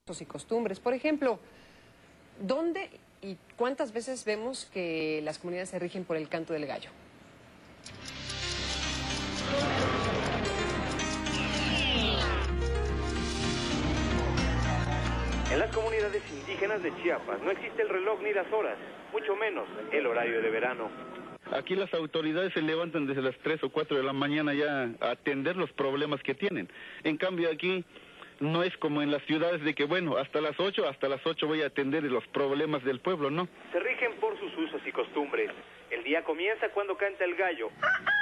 y costumbres. Por ejemplo, ¿dónde y cuántas veces vemos que las comunidades se rigen por el canto del gallo? En las comunidades indígenas de Chiapas no existe el reloj ni las horas, mucho menos el horario de verano. Aquí las autoridades se levantan desde las 3 o 4 de la mañana ya a atender los problemas que tienen. En cambio aquí no es como en las ciudades de que, bueno, hasta las 8 voy a atender los problemas del pueblo, ¿no? Se rigen por sus usos y costumbres. El día comienza cuando canta el gallo.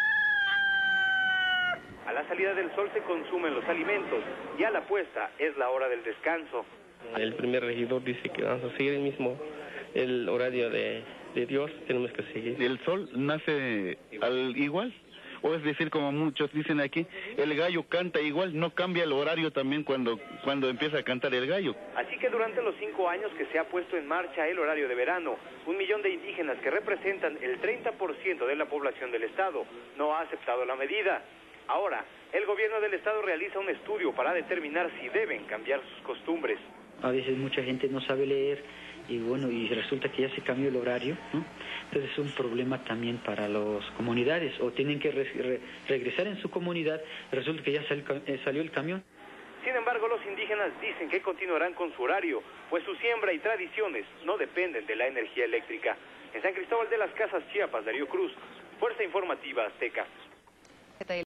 A la salida del sol se consumen los alimentos y a la puesta es la hora del descanso. El primer regidor dice que vamos a seguir el horario de Dios, tenemos que seguir. ¿El sol nace igual? O es decir, como muchos dicen aquí, el gallo canta igual, no cambia el horario también cuando empieza a cantar el gallo. Así que durante los 5 años que se ha puesto en marcha el horario de verano, 1 millón de indígenas que representan el 30% de la población del estado no ha aceptado la medida. Ahora, el gobierno del estado realiza un estudio para determinar si deben cambiar sus costumbres. A veces mucha gente no sabe leer y bueno, y resulta que ya se cambió el horario, ¿no? Entonces es un problema también para las comunidades, o tienen que regresar en su comunidad, resulta que ya salió el camión. Sin embargo, los indígenas dicen que continuarán con su horario, pues su siembra y tradiciones no dependen de la energía eléctrica. En San Cristóbal de las Casas, Chiapas, Darío Cruz, Fuerza Informativa Azteca.